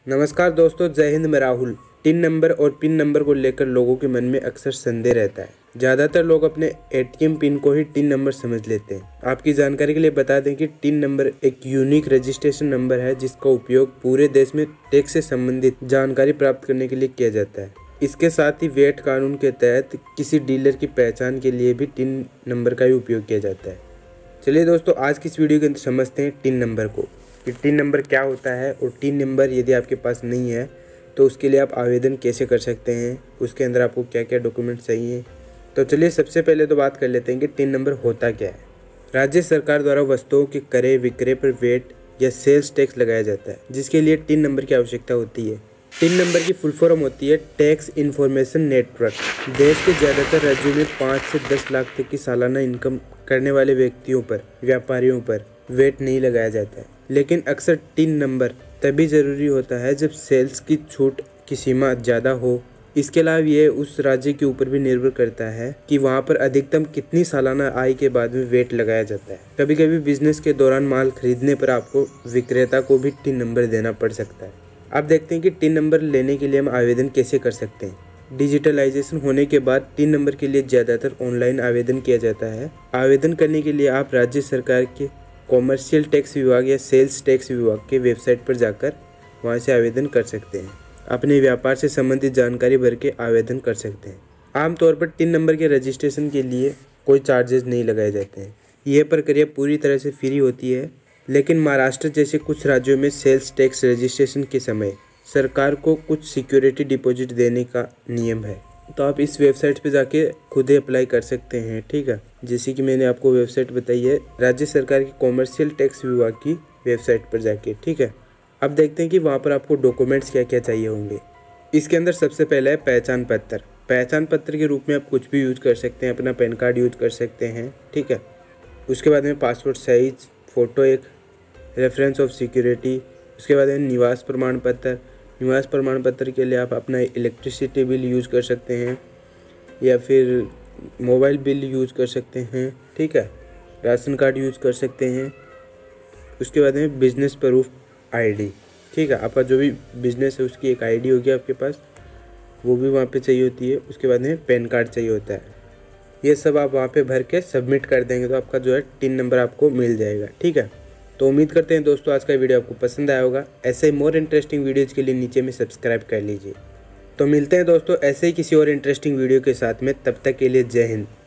नमस्कार दोस्तों, जय हिंद। मैं राहुल। टिन नंबर और पिन नंबर को लेकर लोगों के मन में अक्सर संदेह रहता है। ज़्यादातर लोग अपने एटीएम पिन को ही टिन नंबर समझ लेते हैं। आपकी जानकारी के लिए बता दें कि टिन नंबर एक यूनिक रजिस्ट्रेशन नंबर है जिसका उपयोग पूरे देश में टैक्स से संबंधित जानकारी प्राप्त करने के लिए किया जाता है। इसके साथ ही वैट कानून के तहत किसी डीलर की पहचान के लिए भी टिन नंबर का ही उपयोग किया जाता है। चलिए दोस्तों, आज की इस वीडियो के अंदर समझते हैं टिन नंबर को कि टिन नंबर क्या होता है और टिन नंबर यदि आपके पास नहीं है तो उसके लिए आप आवेदन कैसे कर सकते हैं, उसके अंदर आपको क्या क्या डॉक्यूमेंट चाहिए। तो चलिए सबसे पहले तो बात कर लेते हैं कि टिन नंबर होता क्या है। राज्य सरकार द्वारा वस्तुओं के क्रय विक्रय पर वैट या सेल्स टैक्स लगाया जाता है, जिसके लिए टिन नंबर की आवश्यकता होती है। टिन नंबर की फुल फॉर्म होती है टैक्स इन्फॉर्मेशन नेटवर्क। देश के ज़्यादातर राज्यों में 5 से 10 लाख तक की सालाना इनकम करने वाले व्यक्तियों पर, व्यापारियों पर वैट नहीं लगाया जाता है, लेकिन अक्सर टिन नंबर तभी ज़रूरी होता है जब सेल्स की छूट की सीमा ज़्यादा हो। इसके अलावा ये उस राज्य के ऊपर भी निर्भर करता है कि वहाँ पर अधिकतम कितनी सालाना आय के बाद में वैट लगाया जाता है। कभी कभी बिजनेस के दौरान माल खरीदने पर आपको विक्रेता को भी टिन नंबर देना पड़ सकता है। अब देखते हैं कि टिन नंबर लेने के लिए हम आवेदन कैसे कर सकते हैं। डिजिटलाइजेशन होने के बाद टिन नंबर के लिए ज़्यादातर ऑनलाइन आवेदन किया जाता है। आवेदन करने के लिए आप राज्य सरकार के कॉमर्शियल टैक्स विभाग या सेल्स टैक्स विभाग के वेबसाइट पर जाकर वहां से आवेदन कर सकते हैं। अपने व्यापार से संबंधित जानकारी भर के आवेदन कर सकते हैं। आमतौर पर टिन नंबर के रजिस्ट्रेशन के लिए कोई चार्जेस नहीं लगाए जाते हैं। यह प्रक्रिया पूरी तरह से फ्री होती है, लेकिन महाराष्ट्र जैसे कुछ राज्यों में सेल्स टैक्स रजिस्ट्रेशन के समय सरकार को कुछ सिक्योरिटी डिपॉजिट देने का नियम है। तो आप इस वेबसाइट पे जाके खुद ही अप्लाई कर सकते हैं, ठीक है। जैसे कि मैंने आपको वेबसाइट बताई है राज्य सरकार की कॉमर्शियल टैक्स विभाग की वेबसाइट पर जाके, ठीक है। अब देखते हैं कि वहाँ पर आपको डॉक्यूमेंट्स क्या क्या चाहिए होंगे। इसके अंदर सबसे पहला है पहचान पत्र। पहचान पत्र के रूप में आप कुछ भी यूज कर सकते हैं, अपना पैन कार्ड यूज कर सकते हैं, ठीक है। उसके बाद में पासपोर्ट साइज फ़ोटो, एक रेफरेंस ऑफ सिक्योरिटी। उसके बाद में निवास प्रमाण पत्र। निवास प्रमाण पत्र के लिए आप अपना इलेक्ट्रिसिटी बिल यूज़ कर सकते हैं या फिर मोबाइल बिल यूज़ कर सकते हैं, ठीक है। राशन कार्ड यूज़ कर सकते हैं। उसके बाद में बिजनेस प्रूफ आईडी, ठीक है। आपका जो भी बिजनेस है उसकी एक आईडी होगी आपके पास, वो भी वहाँ पे चाहिए होती है। उसके बाद में पैन कार्ड चाहिए होता है। ये सब आप वहाँ पे भर के सबमिट कर देंगे तो आपका जो है टिन नंबर आपको मिल जाएगा, ठीक है। तो उम्मीद करते हैं दोस्तों आज का वीडियो आपको पसंद आया होगा। ऐसे ही मोर इंटरेस्टिंग वीडियोज़ के लिए नीचे में सब्सक्राइब कर लीजिए। तो मिलते हैं दोस्तों ऐसे ही किसी और इंटरेस्टिंग वीडियो के साथ में। तब तक के लिए जय हिंद।